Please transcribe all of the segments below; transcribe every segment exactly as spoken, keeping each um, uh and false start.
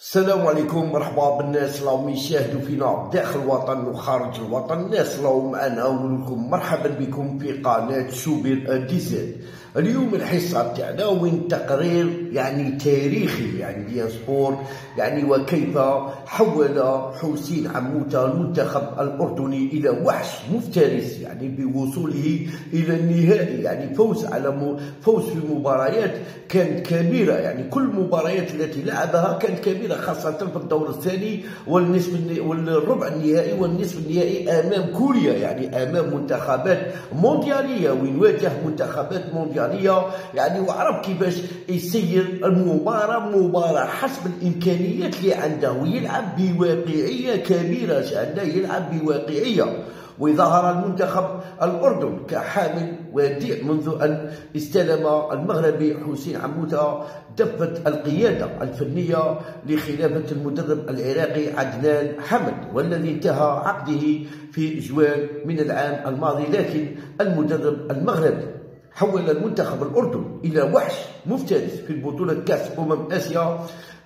السلام عليكم، مرحبا بالناس اللي راهم يشاهدوا فينا داخل الوطن وخارج الوطن. الناس اللي راهم معنا ونقول لكم مرحبا بكم في قناه شوبير دي زد. اليوم الحصه تاعنا وين تقرير يعني تاريخي يعني ديال سبور، يعني وكيف حول حسين عموته المنتخب الاردني الى وحش مفترس، يعني بوصوله الى النهائي، يعني فوز على فوز في مباريات كانت كبيره، يعني كل المباريات التي لعبها كانت كبيره، خاصه في الدور الثاني والنصف والربع النهائي والنصف النهائي امام كوريا، يعني امام منتخبات موندياليه، وين واجه منتخبات موندياليه، يعني وعرف كيفاش يسير المباراه مباراه حسب الامكانيات اللي عنده، ويلعب بواقعيه كبيره، شأنه يلعب بواقعيه. وظهر المنتخب الأردن كحامل وديع منذ أن استلم المغربي حسين عموته دفة القيادة الفنية لخلافة المدرب العراقي عدنان حمد، والذي انتهى عقده في جوان من العام الماضي. لكن المدرب المغربي حول المنتخب الأردن إلى وحش مفترس في البطولة كأس أمم آسيا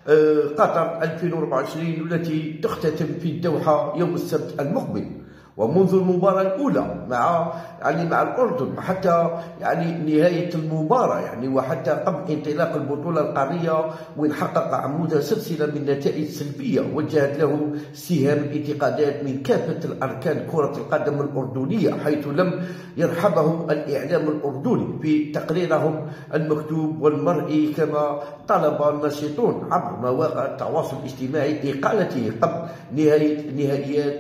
قطر ألفين وأربعة وعشرين التي تختتم في الدوحة يوم السبت المقبل. ومنذ المباراة الأولى مع يعني مع الأردن حتى يعني نهاية المباراة، يعني وحتى قبل انطلاق البطولة القارية، وين حقق عموده سلسلة من النتائج سلبية وجهت له سهام الانتقادات من كافة الأركان كرة القدم الأردنية، حيث لم يرحبه الإعلام الأردني في تقريرهم المكتوب والمرئي، كما طلب الناشطون عبر مواقع التواصل الاجتماعي إقالته قبل نهاية نهائيات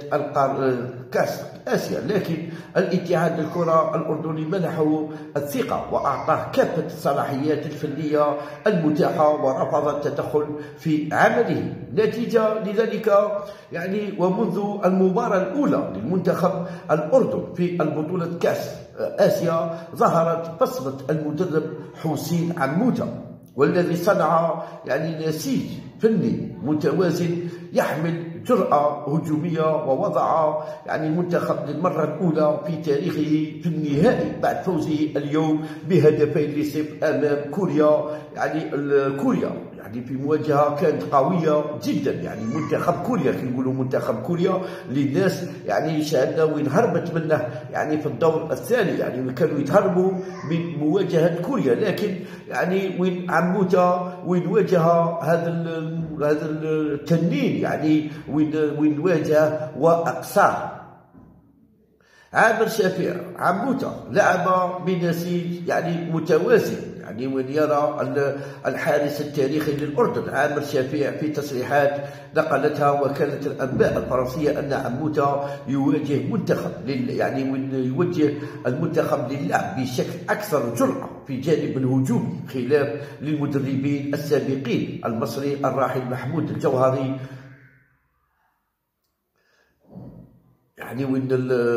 كأس آسيا. لكن الاتحاد الكرة الأردني منحه الثقة وأعطاه كافة الصلاحيات الفنية المتاحة ورفض التدخل في عمله. نتيجة لذلك يعني ومنذ المباراة الأولى للمنتخب الأردن في البطولة كأس آسيا ظهرت بصمة المدرب حسين عموته، والذي صنع يعني نسيج فني متوازن يحمل جرأة هجومية، ووضع يعني المنتخب للمرة الأولى في تاريخه في النهائي بعد فوزه اليوم بهدفين لصفر أمام كوريا، يعني كوريا يعني في مواجهة كانت قوية جدا، يعني منتخب كوريا كيقولوا منتخب كوريا للناس يعني شاهدنا وين هربت منه يعني في الدور الثاني، يعني كانوا يتهربوا من مواجهة كوريا، لكن يعني وين عموته وين واجه هذا هذا التنين، يعني وين وين واجه واقصاه. عامر شفيع عموته لعب بنسيج يعني متوازن، يعني وين يرى الحارس التاريخي للأردن عامر شفيع في تصريحات نقلتها وكالة الأنباء الفرنسية أن عموته يواجه منتخب يعني وين يوجه المنتخب للعب بشكل أكثر جرأة في جانب الهجوم، خلاف للمدربين السابقين المصري الراحل محمود الجوهري، يعني وين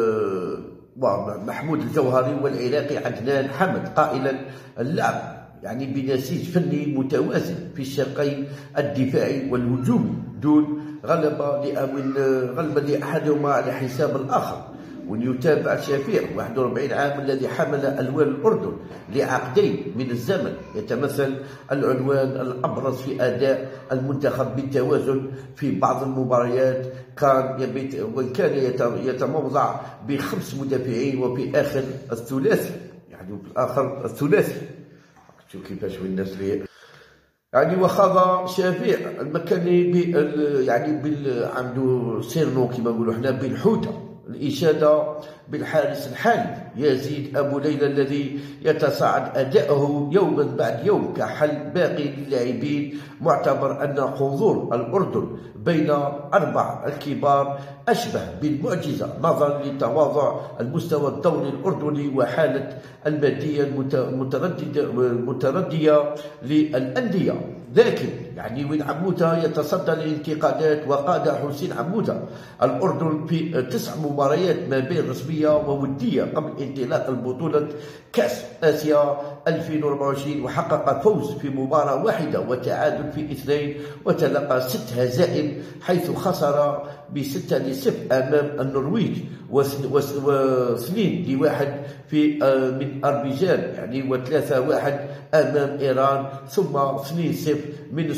محمود الجوهري والعراقي عدنان حمد، قائلا اللعب يعني بنسيج فني متوازن في الشقين الدفاعي والهجومي دون غلبة غلبة لأحدهما على حساب الآخر. ويتابع شفيع واحد وأربعين عام الذي حمل ألوان الأردن لعقدين من الزمن، يتمثل العنوان الأبرز في أداء المنتخب بالتوازن في بعض المباريات، كان يبيت وكان يتموضع بخمس مدافعين وفي آخر الثلاثي، يعني في الآخر الثلاثي. شوف كيفاش الناس اللي يعني وخاض شفيع المكاني بال يعني بال عنده سيرنو كما نقولوا حنا بالحوته، الإشادة بالحارس الحالي يزيد أبو ليلى الذي يتصاعد أداؤه يوما بعد يوم كحل باقي للاعبين، معتبر أن حضور الأردن بين أربع الكبار أشبه بالمعجزة نظرا لتواضع المستوى الدوري الأردني وحالة المادية المترددة المتردية للأندية. لكن يعني وين عموته يتصدى للانتقادات، وقاد حسين عموته الأردن في تسع مباريات ما بين رسمية وودية قبل انطلاق البطولة كأس آسيا ألفين وأربعة وعشرين، وحقق فوز في مباراة واحدة وتعادل في اثنين، وتلقى ست هزائم حيث خسر بستة لصفر أمام النرويج واثنين لواحد في من أربيجان، يعني وثلاثة واحد أمام إيران، ثم اثنين صفر من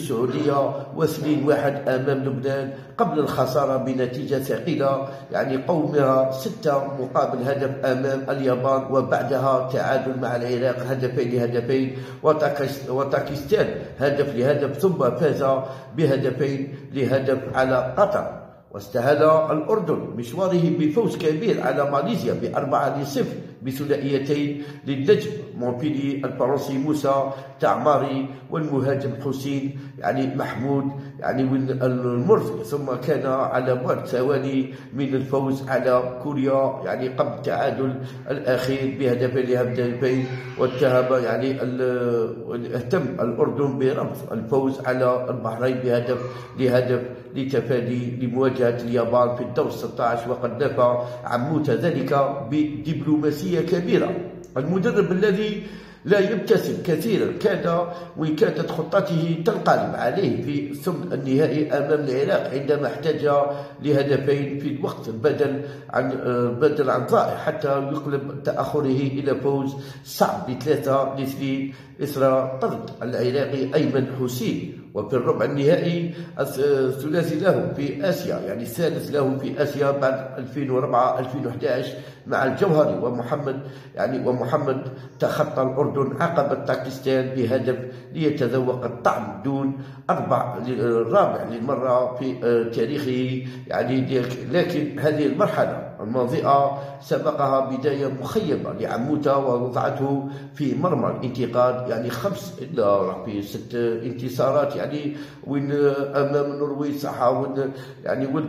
السعودية واثنين واحد أمام لبنان قبل الخسارة بنتيجة ثقيلة، يعني قومها ستة مقابل هدف أمام اليابان، وبعدها تعادل مع العراق هدفين لهدفين، وتاكستان هدف لهدف، ثم فاز بهدفين لهدف على قطر. واستهل الأردن مشواره بفوز كبير على ماليزيا بأربعة لصفر بثنائيتين للنجم مونبيلي الفرنسي موسى تعماري والمهاجم حسين يعني محمود يعني من المرزي، ثم كان على بعد ثواني من الفوز على كوريا يعني قبل التعادل الأخير بهدفين لهدفين. واتهم يعني اهتم الأردن برفض الفوز على البحرين بهدف لهدف لتفادي لمواجهة اليابان في الدور ستة عشر، وقد نفى عموته ذلك بدبلوماسية كبيرة. المدرب الذي لا يبتسم كثيرا كان وإن كانت خطته تنقلب عليه في الثمن النهائي أمام العراق عندما احتاج لهدفين في الوقت بدل عن بدل عن ضائع حتى يقلب تأخره إلى فوز صعب بثلاثة لاثنين إثر طرد العراقي أيمن حسين. وفي الربع النهائي الثلاثي له في آسيا يعني الثالث له في آسيا بعد ألفين وأربعة ألفين وأحد عشر مع الجوهري ومحمد يعني ومحمد تخطى الأردن عقبة باكستان بهدف ليتذوق الطعم دون أربع الرابع للمرة في تاريخه يعني. لكن هذه المرحلة الماضية سبقها بداية مخيبة لعموته ووضعته في مرمى الانتقاد يعني خمس إلا في ست انتصارات يعني وين أمام النرويج صح وين يعني ولد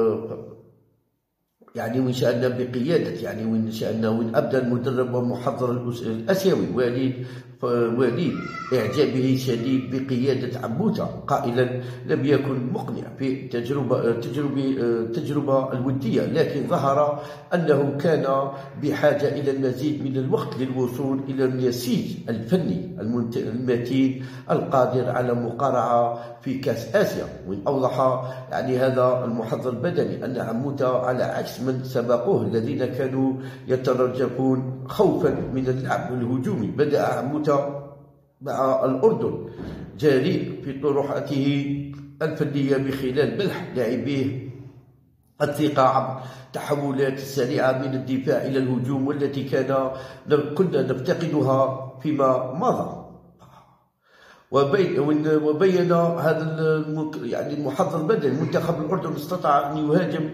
يعني وإن شاءنا بقيادة يعني وإن شاءنا وين أبدى المدرب ومحضر الآسيوي وليد وليد إعجابه شديد بقيادة عموته قائلا لم يكن مقنع في تجربة تجربة تجربة الودية، لكن ظهر أنه كان بحاجة إلى المزيد من الوقت للوصول إلى النسيج الفني المتين القادر على مقارعة في كأس آسيا. وإن أوضح يعني هذا المحضر البدني أن عموته على عكس من سبقوه الذين كانوا يترجفون خوفا من اللعب الهجومي، بدأ عموته مع الأردن جريء في طروحاته الفنية بخلال منح لاعبيه الثقة عبر التحولات السريعة من الدفاع إلى الهجوم والتي كان كنا نفتقدها فيما مضى. وبين هذا يعني المحضر البدني منتخب الأردن استطاع أن يهاجم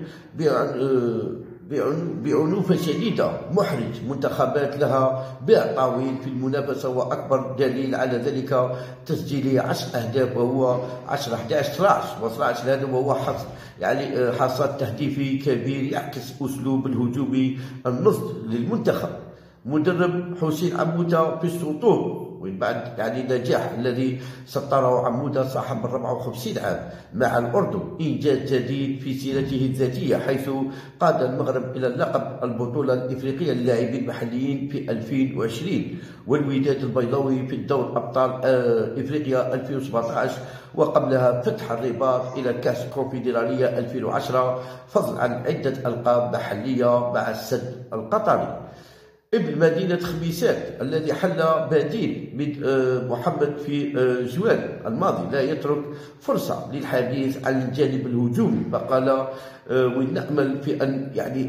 بعنوفة شديدة محرج منتخبات لها باع طويل في المنافسة، وأكبر دليل على ذلك تسجيله عشر أهداف وهو عشرة أحد عشر اثنا عشر و12 هدف، وهو حصد يعني حصاد تهديفي كبير يعكس أسلوب الهجومي النصب للمنتخب. مدرب حسين عموته في السطور ومن بعد يعني النجاح الذي سطره عموته صاحب أربعة وخمسين عام مع الأردن إنجاز جديد في سيرته الذاتية، حيث قاد المغرب إلى لقب البطولة الإفريقية للاعبين المحليين في ألفين وعشرين والوداد البيضاوي في الدور أبطال إفريقيا ألفين وسبعة عشر، وقبلها فتح الرباط إلى كأس الكونفدرالية ألفين وعشرة، فضلا عن عدة ألقاب محلية مع السد القطري. ابن مدينة خميسات الذي حل بديل من محمد في جوان الماضي لا يترك فرصة للحديث عن الجانب الهجومي، فقال ونأمل في أن يعني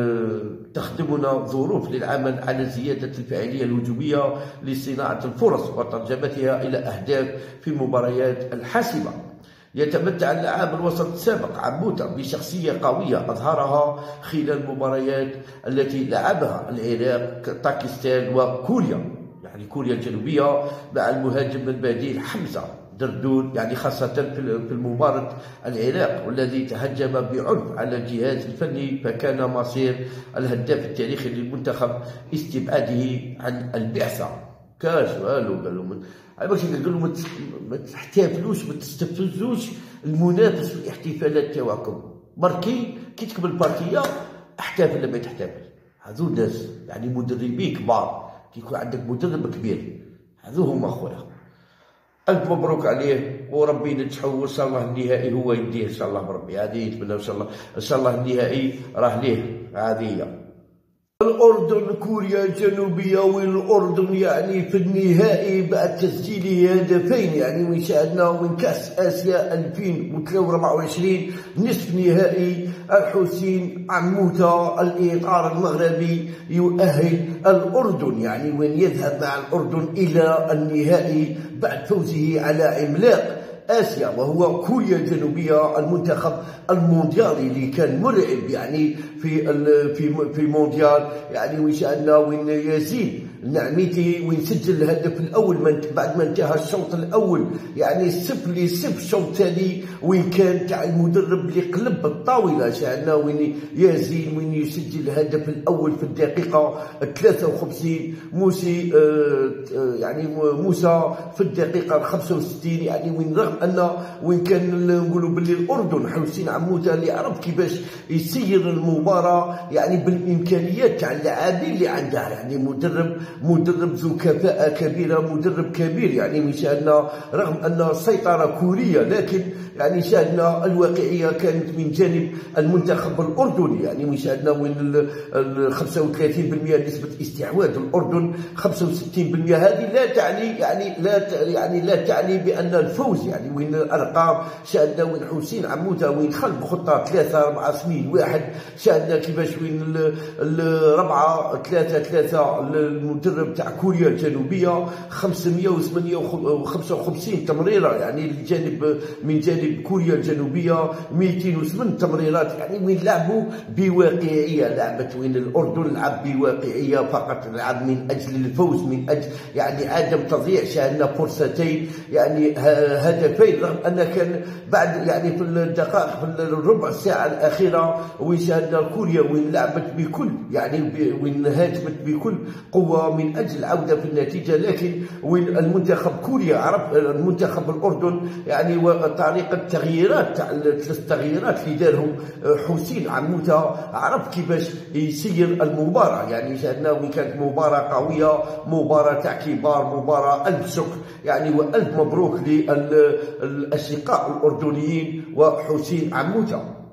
تخدمنا ظروف للعمل على زيادة الفاعلية الهجومية لصناعة الفرص وترجمتها إلى أهداف في مباريات الحاسمة. يتمتع اللاعب الوسط السابق عموته بشخصية قوية أظهرها خلال المباريات التي لعبها العراق باكستان وكوريا يعني كوريا الجنوبية مع المهاجم البديل حمزة دردون يعني خاصة في المباراة العراق والذي تهجم بعنف على الجهاز الفني، فكان مصير الهداف التاريخي للمنتخب استبعاده عن البعثة. كاش والو قال لهم علاش قال لهم ما تحتفلوش ما تستفزوش المنافس في الاحتفالات تاعكم، بركي كي تكمل البارتيه احتفل لما تحتفل. هذو الناس يعني مدربين كبار، كي يكون عندك مدرب كبير هذو هما خويا. ألف مبروك عليه وربي ينجحوا وإن شاء الله النهائي هو يديه إن شاء الله بربي. هذه يتمنى إن شاء الله إن شاء الله النهائي راه ليه هذه هي. الأردن كوريا الجنوبية والأردن يعني في النهائي بعد تسجيل هدفين يعني وين شاهدنا وين كأس آسيا ألفين وأربعة وعشرين نصف نهائي الحسين عموتة الإطار المغربي يؤهل الأردن يعني وين يذهب مع الأردن إلى النهائي بعد فوزه على عملاق آسيا وهو كوريا الجنوبية المنتخب المونديالي اللي كان مرعب يعني في في في مونديال يعني وين شاهدنا وين ياسين النعميتي وين سجل الهدف الاول من بعد ما انتهى الشوط الاول يعني صفر لصفر. الشوط الثاني وين كان تاع المدرب اللي قلب الطاوله شاهدنا وين ياسين وين يسجل الهدف الاول في الدقيقه ثلاثة وخمسين موسي آه يعني موسى في الدقيقه خمسة وستين يعني وين رغم ان وين كان نقولوا باللي الاردن حسين عموته اللي عرف كيفاش يسير المباراه يعني بالامكانيات تاع اللاعبين اللي عندها يعني مدرب مدرب ذو كفاءة كبيرة مدرب كبير يعني من شاهدنا رغم أن السيطرة كورية لكن يعني شاهدنا الواقعية كانت من جانب المنتخب الأردني يعني من شاهدنا وين خمسة وثلاثين بالمئة نسبة استحواذ الأردن خمسة وستين بالمئة هذه لا تعني يعني لا يعني لا تعني بأن الفوز يعني وين الأرقام شاهدنا وين حسين عموته وين خلف خطة ثلاثة أربعة اثنين واحد شاهدنا كيفاش وين الربعة ثلاثة ثلاثة المدرب تاع كوريا الجنوبية خمسمئة وثمانية وخمسة وخمسين تمريرة يعني الجانب من جانب كوريا الجنوبية مئتين وثمانية تمريرات يعني وين لعبوا بواقعية لعبت وين الأردن لعب بواقعية فقط لعب من أجل الفوز من أجل يعني عدم تضييع شاهدنا فرصتين يعني هدفين رغم أن كان بعد يعني في الدقائق في الربع ساعة الأخيرة وين شاهدنا كوريا وين لعبت بكل يعني وين هاجمت بكل قوة من أجل العودة في النتيجة لكن وين المنتخب كوريا عرف المنتخب الأردن يعني وطريقة التغييرات تاع ثلاث تغييرات اللي دارهم حسين عموته عرف كيفاش يسير المباراة يعني شاهدنا وين كانت مباراة قوية مباراة تاع كبار مباراة ألف شكر يعني وألف مبروك للأشقاء الأردنيين وحسين عموته.